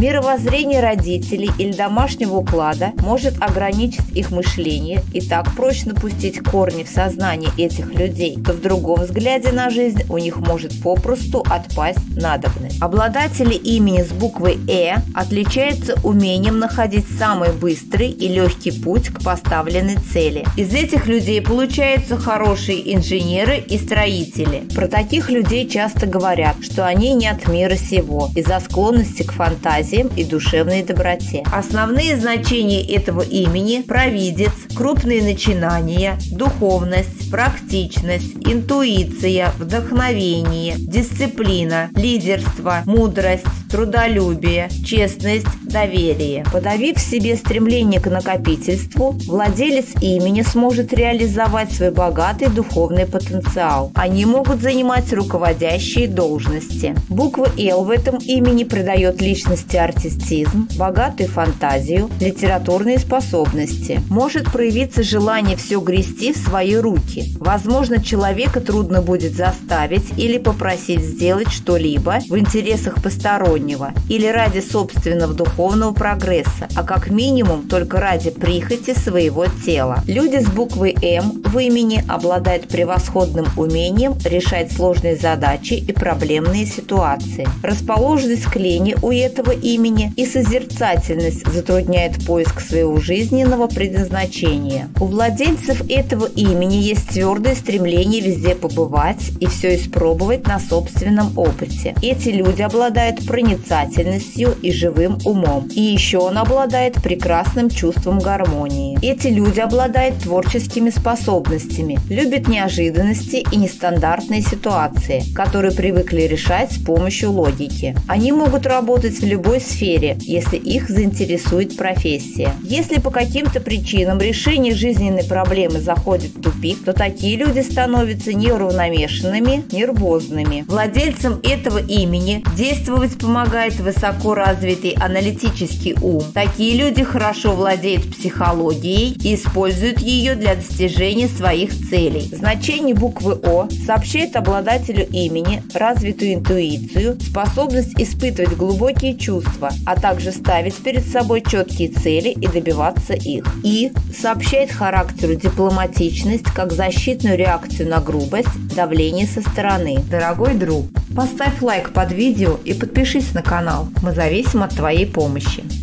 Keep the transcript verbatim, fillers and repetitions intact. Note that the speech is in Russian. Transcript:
Мировоззрение родителей или домашнего уклада может ограничить их мышление и так прочно пустить корни в сознание этих людей, что в другом взгляде на жизнь у них может попросту отпасть надобность. Обладатели имени с буквой «Э» отличаются умением находить самый быстрый и легкий путь к поставленной цели. Из этих людей получаются хорошие инженеры и строители. Про таких людей часто говорят, что они не от мира сего из-за склонности к фантазиям и душевной доброте. Основные значения этого имени – провидец, крупные начинания, духовность, практичность, интуиция, вдохновение, дисциплина, лидерство, мудрость, трудолюбие, честность, доверие. Подавив в себе стремление к накопительству, владелец имени сможет реализовать свой богатый духовный потенциал. Они могут занимать руководящие должности. Буква «Л» в этом имени придает личности артистизм, богатую фантазию, литературные способности. Может проявиться желание все грести в свои руки. Возможно, человека трудно будет заставить или попросить сделать что-либо в интересах посторонних или ради собственного духовного прогресса, а как минимум только ради прихоти своего тела. Люди с буквой «М» в имени обладают превосходным умением решать сложные задачи и проблемные ситуации. Расположенность к лени у этого имени и созерцательность затрудняет поиск своего жизненного предназначения. У владельцев этого имени есть твердое стремление везде побывать и все испробовать на собственном опыте. Эти люди обладают проницательностью проницательностью и живым умом. И еще он обладает прекрасным чувством гармонии. Эти люди обладают творческими способностями, любят неожиданности и нестандартные ситуации, которые привыкли решать с помощью логики. Они могут работать в любой сфере, если их заинтересует профессия. Если по каким-то причинам решение жизненной проблемы заходит в тупик, то такие люди становятся неуравновешенными, нервозными. Владельцам этого имени действовать помогает Помогает высоко развитый аналитический ум. Такие люди хорошо владеют психологией и используют ее для достижения своих целей. Значение буквы «О» сообщает обладателю имени развитую интуицию, способность испытывать глубокие чувства, а также ставить перед собой четкие цели и добиваться их. «И» сообщает характеру дипломатичность как защитную реакцию на грубость, давление со стороны. Дорогой друг, поставь лайк под видео и подпишись на канал. Мы зависим от твоей помощи.